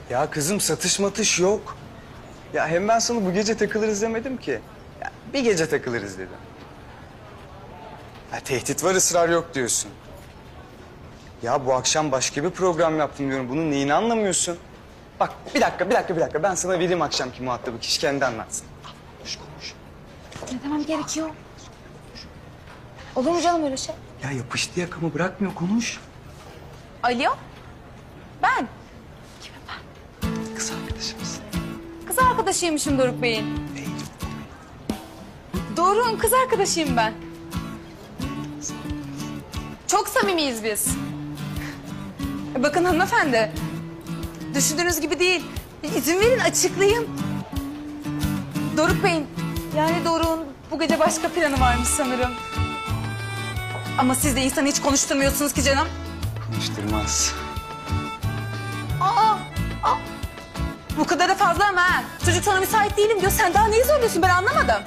Ya kızım satış matış yok. Ya hem ben sana bu gece takılırız demedim ki. Ya bir gece takılırız dedim. Ya tehdit var, ısrar yok diyorsun. Ya bu akşam başka bir program yaptım diyorum. Bunun neyini anlamıyorsun? Bak bir dakika. Ben sana vereyim akşamki muhatabı. Kişi kendi anlatsın. Konuş. Ne demem gerekiyor? Olur mu canım öyle şey? Ya yapıştı yakamı bırakmıyor, konuş. Alo? Ben? Kimim ben? Kız arkadaşımız. Kız arkadaşıymışım Doruk Bey'in. Doruk'un kız arkadaşıyım ben. Çok samimiyiz biz. Bakın hanımefendi. Düşündüğünüz gibi değil. İzin verin açıklayayım. Doruk Bey'in, yani Doruk'un bu gece başka planı varmış sanırım. Ama siz de insanı hiç konuşturmuyorsunuz ki canım. Konuşturmaz. Aa! Bu kadar da fazla ama ha. Çocuk sana müsait değilim diyor. Sen daha neyi zorluyorsun, ben anlamadım.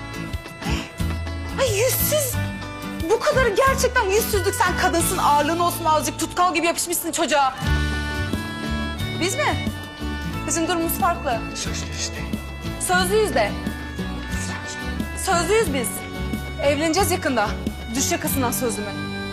Ay yüzsüz. Bu kadarı gerçekten yüzsüzlük. Sen kadınsın, ağırlığın olsun azıcık. Tutkal gibi yapışmışsın çocuğa. Biz mi? Bizim durumumuz farklı. Sözlü işte. Sözlüyüz de. Sözlüyüz biz. Evleneceğiz yakında. Düş yakasından sözlümü.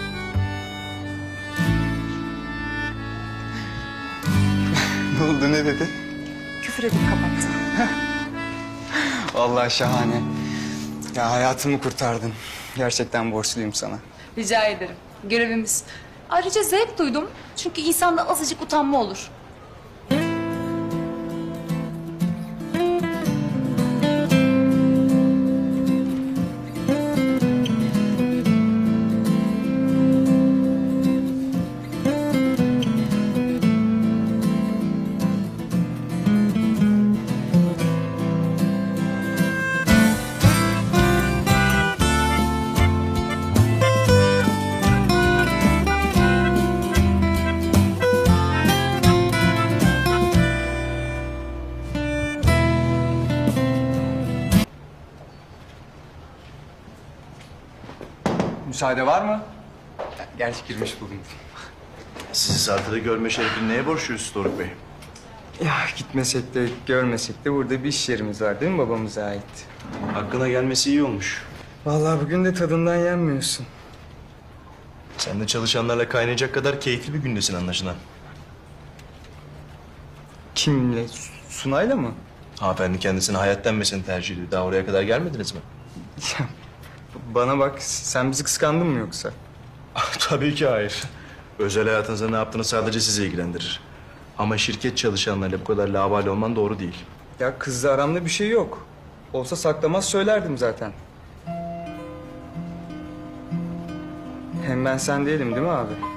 Ne oldu, ne dedi? Küfür edip kapattı. Vallahi şahane. Ya hayatımı kurtardın. Gerçekten borçluyum sana. Rica ederim. Görevimiz. Ayrıca zevk duydum. Çünkü insanda azıcık utanma olur. Müsaade var mı? Gerçi girmiş bulundum. Sizi Sartre'da görme şerefini neye borçluyuz Doruk Bey? Ya gitmesek de görmesek de burada bir iş yerimiz var değil mi, babamıza ait? Hakkına gelmesi iyi olmuş. Vallahi bugün de tadından yenmiyorsun. Sen de çalışanlarla kaynayacak kadar keyifli bir gündesin anlaşılan. Kimle? Sunay'la mı? Hanımefendi kendisini hayat denmesini tercih ediyor. Daha oraya kadar gelmediniz mi? Ya, bana bak, sen bizi kıskandın mı yoksa? Tabii ki hayır. Özel hayatınızda ne yaptığını sadece sizi ilgilendirir. Ama şirket çalışanlarıyla bu kadar laubali olman doğru değil. Ya kızla aramda bir şey yok. Olsa saklamaz söylerdim zaten. Hem ben sen değilim değil mi abi?